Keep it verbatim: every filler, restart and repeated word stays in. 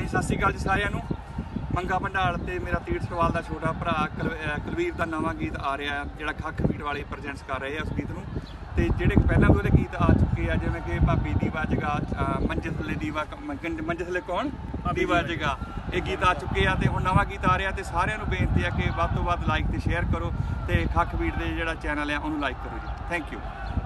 सत श्री अकाल जी सारिਆਂ ਨੂੰ। मंगा भंडाल ते मेरा तीर्थ सवाल का छोटा भरा कुलवीर का नवा गीत आ रहा है जोड़ा खख मीट वाले प्रजेंट्स कर रहे हैं उस गीत में। तो जोड़े पहले भी वो गीत आ चुके हैं जिमें कि भाभी दीवा जगा मंजे थले दीवा मंजे थले कौन दीवा जगा ये गीत आ चुके हैं। तो हुण नवा गीत आ रहा है तो सारिਆਂ ਨੂੰ बेनती है कि ਵੱਧ ਤੋਂ ਵੱਧ लाइक तो शेयर करो तो खख मीट के जोड़ा चैनल है उन्होंने लाइक करो जी। Thank you.